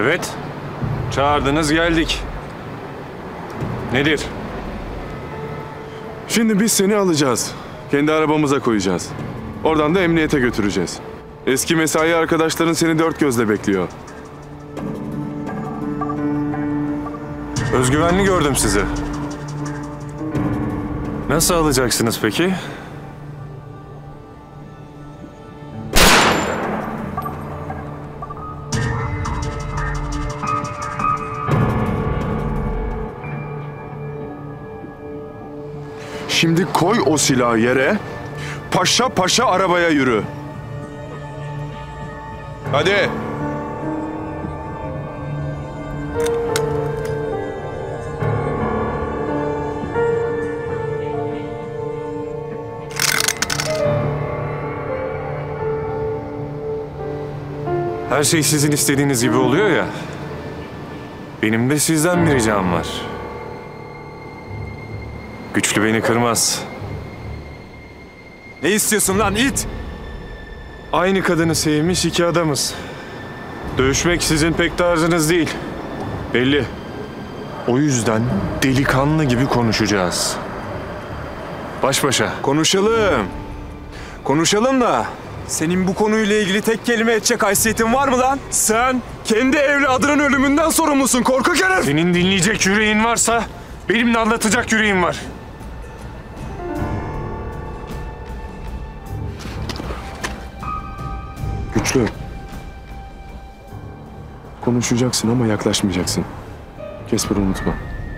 Evet. Çağırdınız, geldik. Nedir? Şimdi biz seni alacağız. Kendi arabamıza koyacağız. Oradan da emniyete götüreceğiz. Eski mesai arkadaşların seni dört gözle bekliyor. Özgüvenli gördüm sizi. Nasıl alacaksınız peki? Şimdi koy o silahı yere, paşa paşa arabaya yürü. Hadi. Her şey sizin istediğiniz gibi oluyor ya. Benim de sizden bir ricam var. Güçlü beni kırmaz. Ne istiyorsun lan it? Aynı kadını sevmiş iki adamız. Dövüşmek sizin pek tarzınız değil. Belli. O yüzden delikanlı gibi konuşacağız. Baş başa. Konuşalım. Konuşalım da senin bu konuyla ilgili tek kelime edecek haysiyetin var mı lan? Sen kendi evladının ölümünden sorumlusun korkak herif. Senin dinleyecek yüreğin varsa benim de anlatacak yüreğim var. Güçlü. Konuşacaksın ama yaklaşmayacaksın. Casper'ı unutma.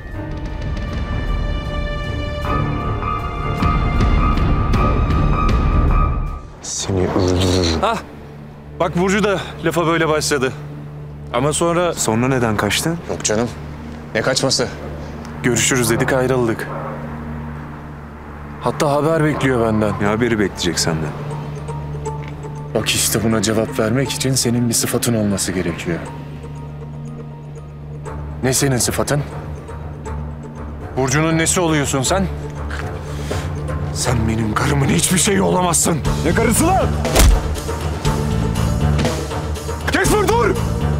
Seni öldürürüm. Ah! Bak Burcu da lafa böyle başladı. Ama sonra... Sonra neden kaçtın? Yok canım. Ne kaçması? Görüşürüz dedik, ayrıldık. Hatta haber bekliyor benden. Ne haberi bekleyecek senden? Bak işte buna cevap vermek için senin bir sıfatın olması gerekiyor. Ne senin sıfatın? Burcu'nun nesi oluyorsun sen? Sen benim karımın hiçbir şeyi olamazsın. Ne karısı lan? Casper dur!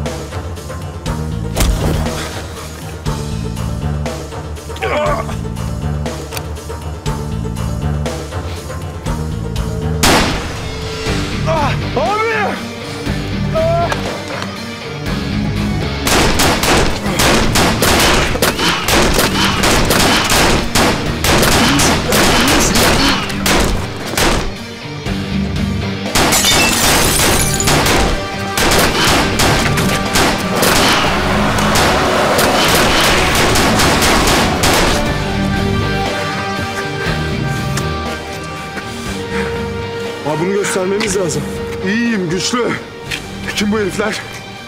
Bunu göstermemiz lazım. İyiyim, güçlü. Kim bu herifler?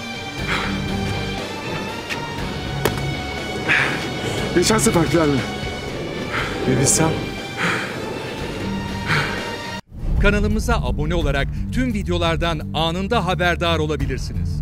Geçen seferkiler mi? Bir bilsem. Kanalımıza abone olarak tüm videolardan anında haberdar olabilirsiniz.